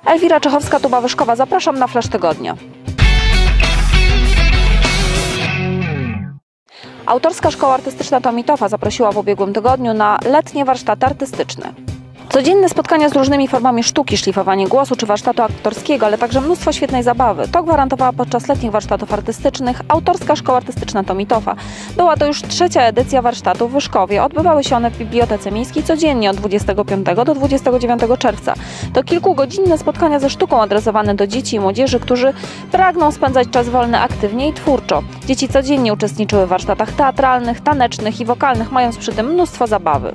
Elwira Czechowska, Tuba Wyszkowa. Zapraszam na Flash Tygodnia. Autorska Szkoła Artystyczna Tomitowa zaprosiła w ubiegłym tygodniu na letnie warsztaty artystyczne. Codzienne spotkania z różnymi formami sztuki, szlifowanie głosu czy warsztatu aktorskiego, ale także mnóstwo świetnej zabawy. To gwarantowała podczas letnich warsztatów artystycznych Autorska Szkoła Artystyczna Tomitowa. Była to już trzecia edycja warsztatów w Wyszkowie. Odbywały się one w Bibliotece Miejskiej codziennie od 25 do 29 czerwca. To kilkugodzinne spotkania ze sztuką adresowane do dzieci i młodzieży, którzy pragną spędzać czas wolny aktywnie i twórczo. Dzieci codziennie uczestniczyły w warsztatach teatralnych, tanecznych i wokalnych, mając przy tym mnóstwo zabawy.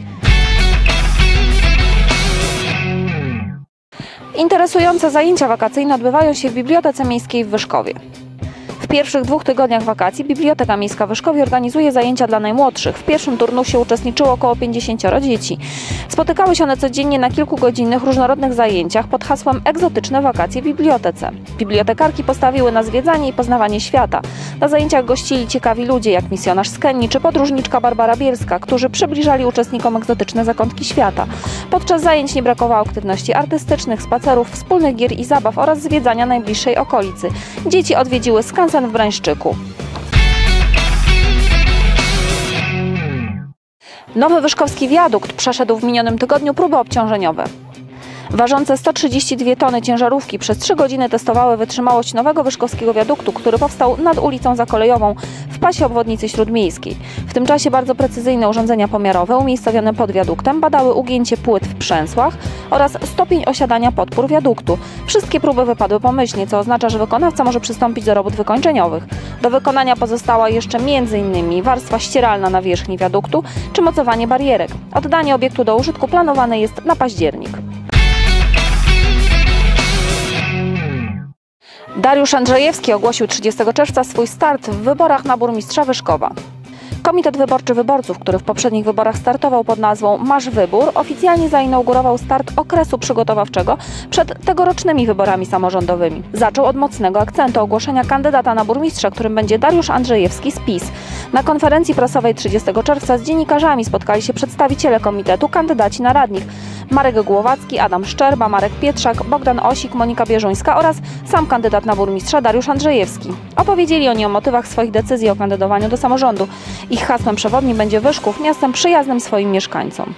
Interesujące zajęcia wakacyjne odbywają się w Bibliotece Miejskiej w Wyszkowie. W pierwszych 2 tygodniach wakacji Biblioteka Miejska w Wyszkowie organizuje zajęcia dla najmłodszych. W pierwszym turnusie uczestniczyło około 50 dzieci. Spotykały się one codziennie na kilkugodzinnych, różnorodnych zajęciach pod hasłem Egzotyczne wakacje w bibliotece. Bibliotekarki postawiły na zwiedzanie i poznawanie świata. Na zajęciach gościli ciekawi ludzie jak misjonarz z Kenii czy podróżniczka Barbara Bielska, którzy przybliżali uczestnikom egzotyczne zakątki świata. Podczas zajęć nie brakowało aktywności artystycznych, spacerów, wspólnych gier i zabaw oraz zwiedzania najbliższej okolicy. Dzieci odwiedziły skansen w Brańszczyku. Nowy wyszkowski wiadukt przeszedł w minionym tygodniu próby obciążeniowe. Ważące 132 tony ciężarówki przez 3 godziny testowały wytrzymałość nowego wyszkowskiego wiaduktu, który powstał nad ulicą Zakolejową w pasie obwodnicy śródmiejskiej. W tym czasie bardzo precyzyjne urządzenia pomiarowe umiejscowione pod wiaduktem badały ugięcie płyt w przęsłach oraz stopień osiadania podpór wiaduktu. Wszystkie próby wypadły pomyślnie, co oznacza, że wykonawca może przystąpić do robót wykończeniowych. Do wykonania pozostała jeszcze m.in. warstwa ścieralna na wierzchni wiaduktu czy mocowanie barierek. Oddanie obiektu do użytku planowane jest na październik. Dariusz Andrzejewski ogłosił 30 czerwca swój start w wyborach na burmistrza Wyszkowa. Komitet Wyborczy Wyborców, który w poprzednich wyborach startował pod nazwą Masz Wybór, oficjalnie zainaugurował start okresu przygotowawczego przed tegorocznymi wyborami samorządowymi. Zaczął od mocnego akcentu ogłoszenia kandydata na burmistrza, którym będzie Dariusz Andrzejewski z PiS. Na konferencji prasowej 30 czerwca z dziennikarzami spotkali się przedstawiciele komitetu, kandydaci na radnych: Marek Głowacki, Adam Szczerba, Marek Pietrzak, Bogdan Osik, Monika Bierzuńska oraz sam kandydat na burmistrza Dariusz Andrzejewski. Opowiedzieli oni o motywach swoich decyzji o kandydowaniu do samorządu. Ich hasłem przewodnim będzie Wyszków, miastem przyjaznym swoim mieszkańcom.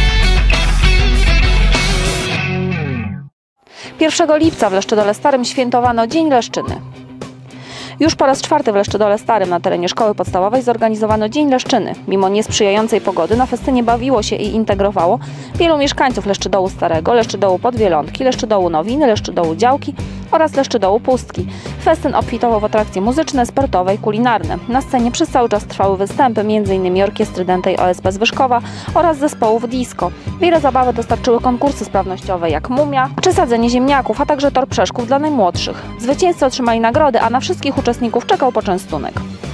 1 lipca w Leszczydole Starym świętowano Dzień Leszczyny. Już po raz 4 w Leszczydole Starym na terenie szkoły podstawowej zorganizowano Dzień Leszczyny. Mimo niesprzyjającej pogody na festynie bawiło się i integrowało wielu mieszkańców Leszczydołu Starego, Leszczydołu Podwielątki, Leszczydołu Nowiny, Leszczydołu Działki oraz Leszczydołu Pustki. Festyn obfitował w atrakcje muzyczne, sportowe i kulinarne. Na scenie przez cały czas trwały występy m.in. Orkiestry Dętej OSP z Wyszkowa oraz zespołów disco. Wiele zabawy dostarczyły konkursy sprawnościowe jak mumia czy sadzenie ziemniaków, a także tor przeszkód dla najmłodszych. Zwycięzcy otrzymali nagrody, a na wszystkich uczestników czekał poczęstunek.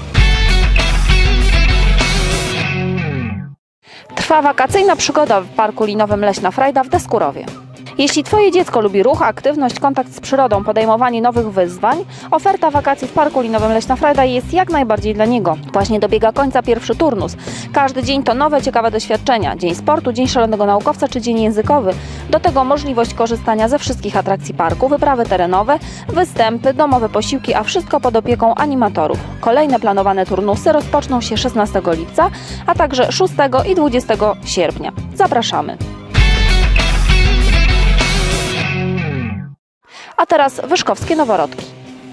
Trwa wakacyjna przygoda w Parku Linowym Leśna Frajda w Deskurowie. Jeśli Twoje dziecko lubi ruch, aktywność, kontakt z przyrodą, podejmowanie nowych wyzwań, oferta wakacji w Parku Linowym Leśna Frajda jest jak najbardziej dla niego. Właśnie dobiega końca pierwszy turnus. Każdy dzień to nowe, ciekawe doświadczenia. Dzień sportu, dzień szalonego naukowca czy dzień językowy. Do tego możliwość korzystania ze wszystkich atrakcji parku, wyprawy terenowe, występy, domowe posiłki, a wszystko pod opieką animatorów. Kolejne planowane turnusy rozpoczną się 16 lipca, a także 6 i 20 sierpnia. Zapraszamy! A teraz wyszkowskie noworodki.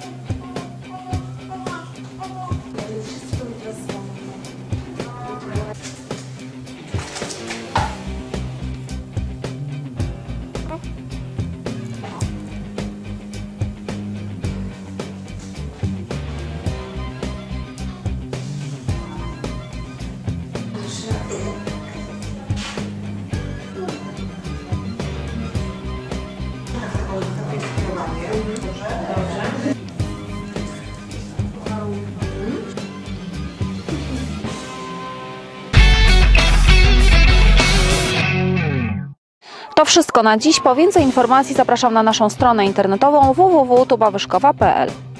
To wszystko na dziś. Po więcej informacji zapraszam na naszą stronę internetową www.tubawyszkowa.pl.